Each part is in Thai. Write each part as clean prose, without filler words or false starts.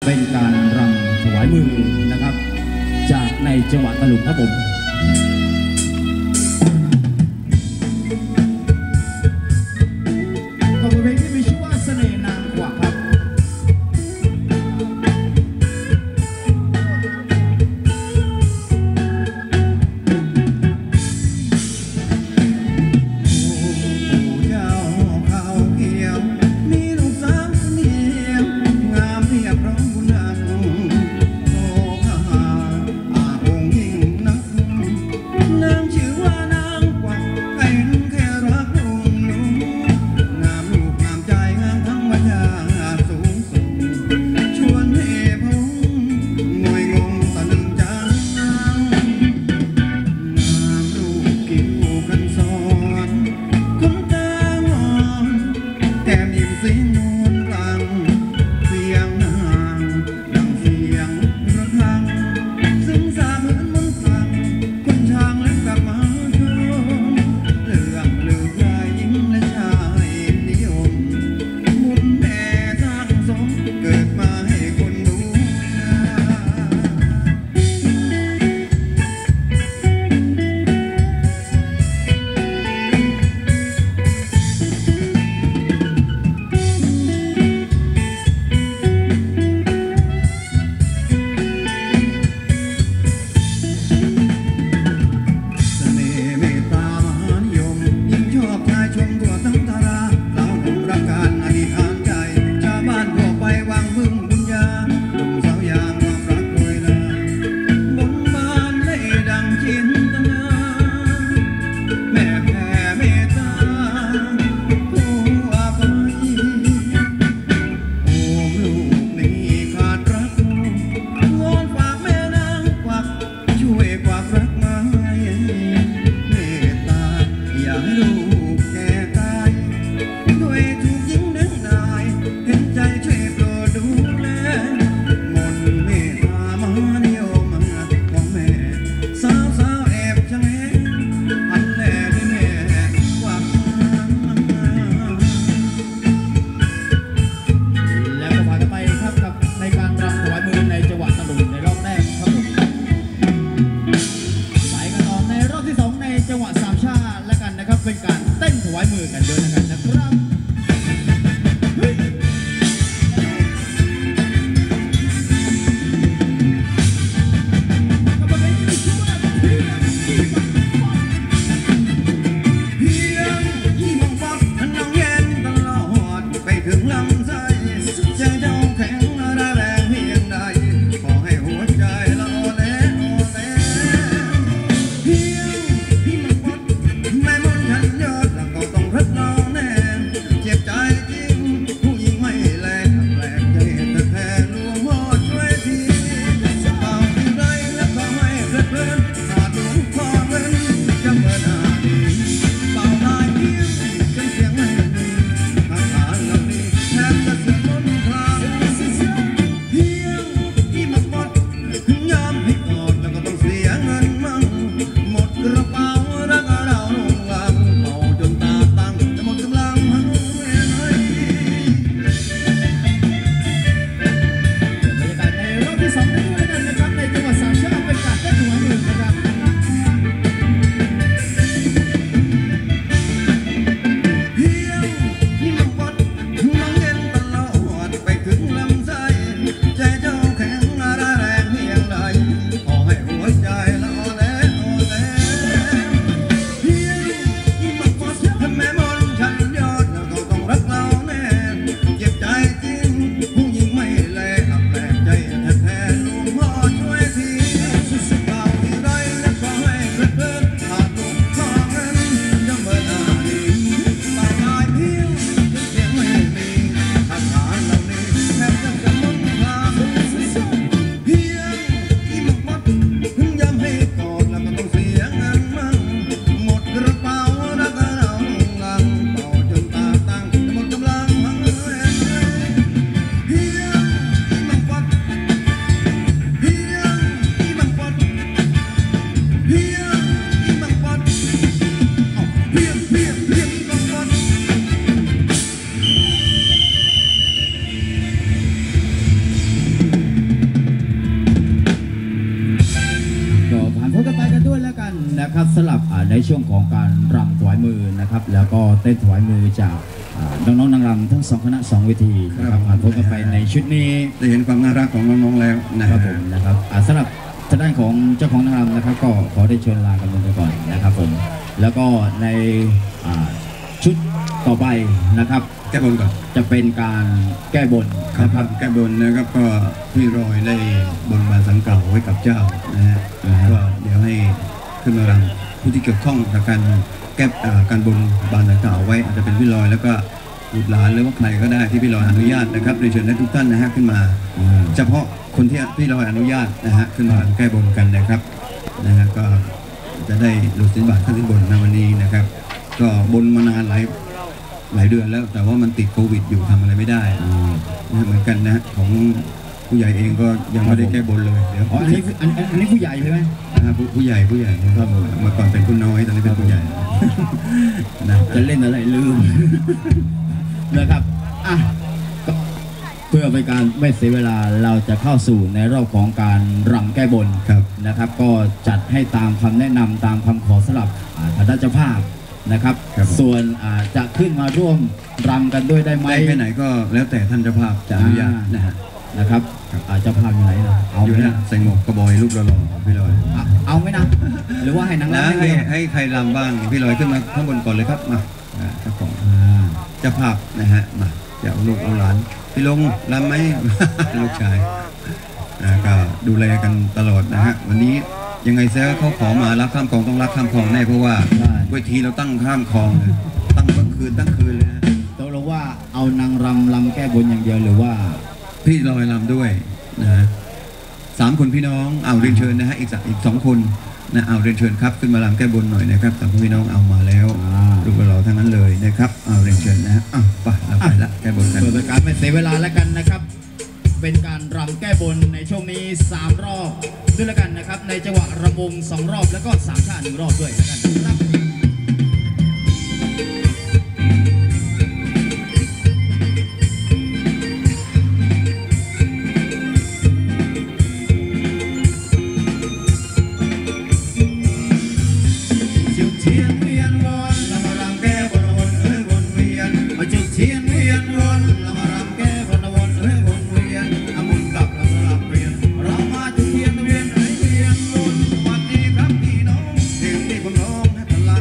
เป็นการรำถวายมือนะครับจากในจังหวัดตะลุงครับผมขอบคุณเพลงที่มีชื่อว่าเสน่ห์นางกวักครับสำหรับในช่วงของการรำถวายมือนะครับแล้วก็เต้นถวายมือจากน้องๆนางรำทั้ง2คณะ2เวทีนะครับผ่านพ้นกันไปในชุดนี้ได้เห็นความน่ารักของน้องๆแล้วนะครับผมนะครับสำหรับทางด้านของเจ้าของนางรำนะครับก็ขอได้เชิญลากันไปก่อนนะครับผมแล้วก็ในชุดต่อไปนะครับแก้บนก่อนจะเป็นการแก้บนนะครับแก้บนนะครับก็พี่รอยได้บนบานสังเก่าไว้กับเจ้านะฮะก็เดี๋ยวให้ขึ้นมารำผู้ที่เกี่ยวข้องกับการแก้การบนบานสังเก่าไว้อาจจะเป็นพี่รอยแล้วก็บุตรหลานหรือว่าใครก็ได้ที่พี่รอยอนุญาตนะครับเรียนเชิญให้ทุกท่านนะฮะขึ้นมาเฉพาะคนที่พี่รอยอนุญาตนะฮะขึ้นมาแก้บนกันนะครับนะฮะก็จะได้หลุดสินบาทขึ้นบนในวันนี้นะครับก็บนมานานหลายเดือนแล้วแต่ว่ามันติดโควิดอยู่ทำอะไรไม่ได้เหมือนกันนะของผู้ใหญ่เองก็ยังไม่ได้แก้บนเลยเดี๋ยวอันนี้ผู้ใหญ่ใช่ไหมผู้ใหญ่ครับเมื่อก่อนเป็นผู้น้อยตอนนี้เป็นผู้ใหญ่นะจะเล่นอะไรลืมนะครับเพื่อเป็นการไม่เสียเวลาเราจะเข้าสู่ในรอบของการรำแก้บนนะครับก็จัดให้ตามคำแนะนำตามคำขอสลับทางด้านเจ้าภาพนะครับส่วนจะขึ้นมาร่วมรำกันด้วยได้ไหมแค่ไหนก็แล้วแต่ท่านเจ้าภาพจะอนุญาตนะครับเจ้าภาพอยู่ไหนนะเอาไหมนะใส่หมวกกระบอยลูกหล่อๆพี่ลอยเอาไหมนะหรือว่าให้นางรำให้ใครรำบ้างพี่ลอยขึ้นมาข้างบนก่อนเลยครับมาเจ้าของเจ้าภาพนะฮะมาจะเอาลูกเอาหลานพี่ลงรำไหมลูกชายก็ดูแลกันตลอดนะฮะวันนี้ยังไงซะเขาขอมารักข้ามคลองต้องรักข้ามคลองแน่เพราะว่าเวทีเราตั้งข้ามคลองเลยตั้งตั้งคืนเลยนะตกลงว่าเอานางรำแก้บนอย่างเดียวหรือว่าพี่ลอยรำด้วยนะ3 คนพี่น้องเอาเรียนเชิญนะฮะอีก2 คนนะเอาเรียนเชิญครับขึ้นมารำแก้บนหน่อยนะครับ3 คนพี่น้องเอามาแล้วลูกเราทั้งนั้นเลยนะครับเอาเรียนเชิญนะฮะไปเราไปละแก้บนกันเปิดการไม่เสียเวลาแล้วกันนะครับเป็นการรำแก้บนในช่วงนี้3 รอบด้วยแล้วกันนะครับในจังหวะระวง2 รอบแล้วก็3 ชาติ1 รอบด้วยแล้วกันนะครับล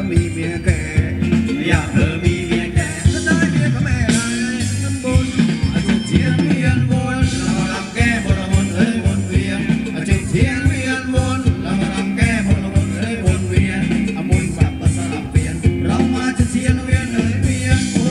มีเมียแก่อยากเธอมีเมียแก่ถ้าได้เมียก็แม่ได้น้ำบุญอาจจะเทียนเวียนวนเราลำแก้บนวนเอ้ยวนเวียนอาจจะเทียนเวียนวนเราลำแก้บนวนเอ้ยวนเวียนอมุนปรับมาสลับเปลี่ยนเรามาจะเทียนเวียนเอ้ยเวียนวน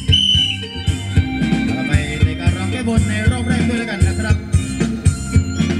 เราไปในการรำแก้บนในรอบแรกด้วยแล้วกันนะครับ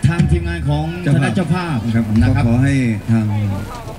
ทางทีมงานของคณะเจ้าภาพครับผมนะก็ครับขอให้ทาง